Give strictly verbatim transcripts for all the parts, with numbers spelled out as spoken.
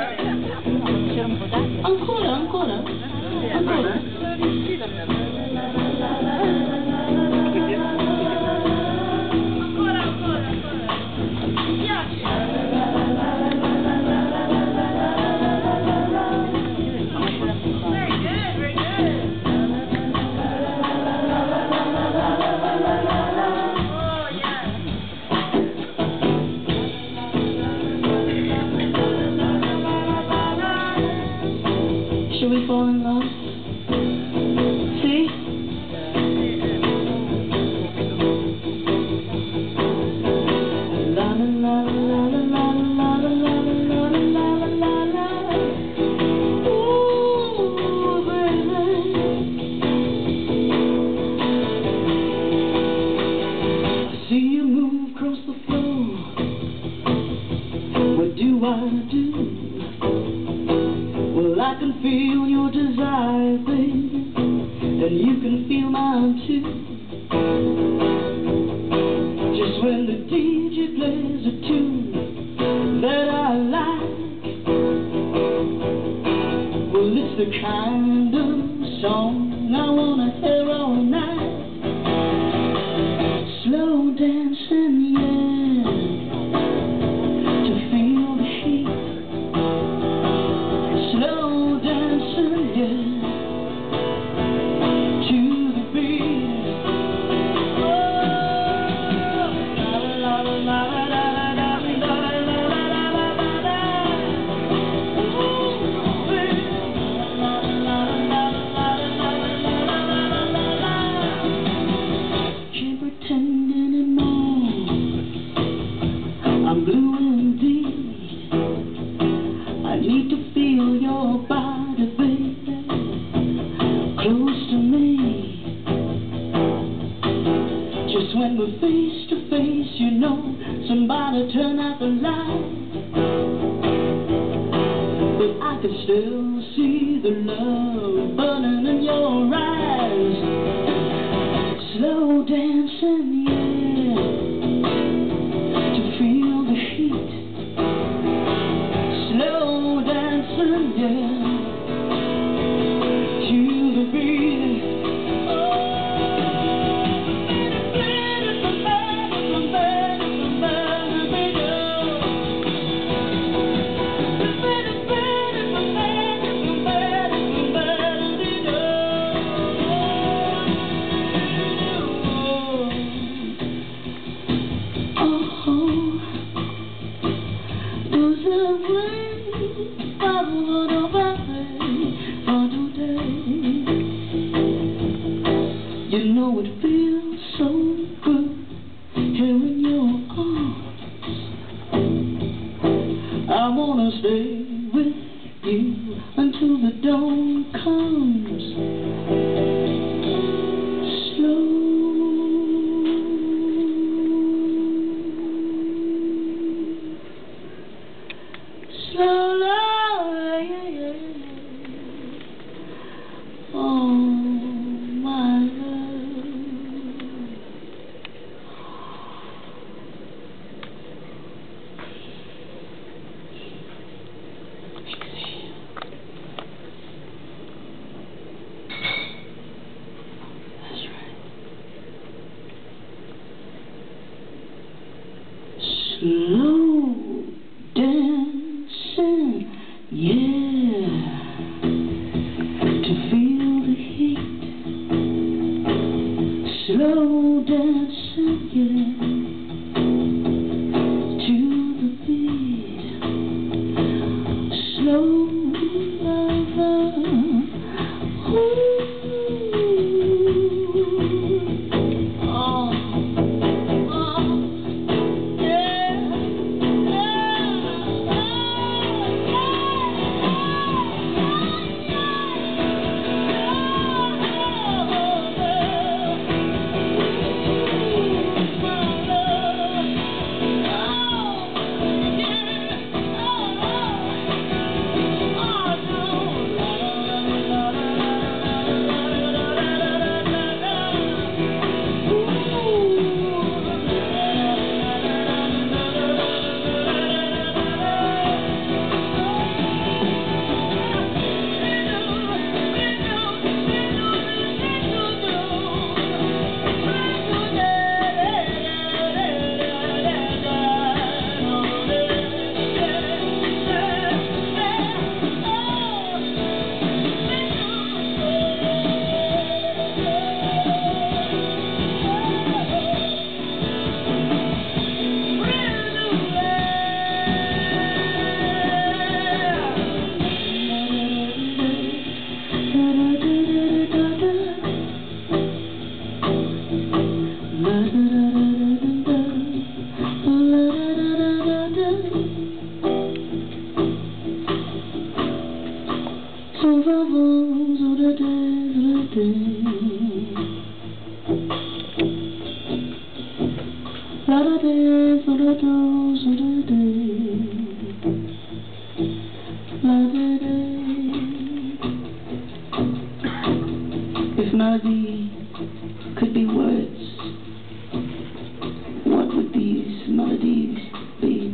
Ancora, ancora? Ancora? Should we fall in love? See? La la la la la la la la la la la la la. Ooh, baby. I see you move across the floor. What do I do? Well, I can feel your desire, baby, and you can feel mine too. Just when the D J plays a tune that I like, well, it's the kind of song I wanna hear all night. Slow dancing, yeah, to feel the heat. Slow dancing, yeah, to the beat. Oh, la la la la la la la la la la la. Ooh, baby. La la la la la la la la. Can't pretend anymore. I'm blue indeed. I need to feel your body, baby, close to me. Just when we're face to face, you know, somebody turn out the light. But I can still see the love burning in your eyes. Slow dancing, yeah, to feel the heat. Slow dancing, yeah, to the beat. You know it feels so good here in your arms. I wanna stay with you until the dawn comes. Slow. Slow, yeah, yeah, yeah. Oh, my love. That's right. Slow dancing, yeah. Slow dancing, yeah, to the beat. Slow lover, ooh. Oh, oh, yeah, oh, If melody could be words, what would these melodies be?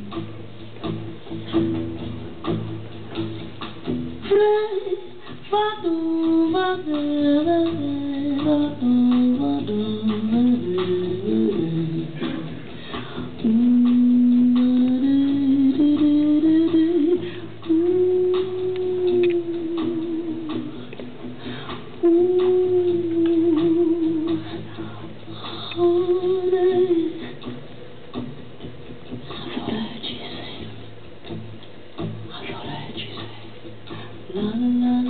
La la la.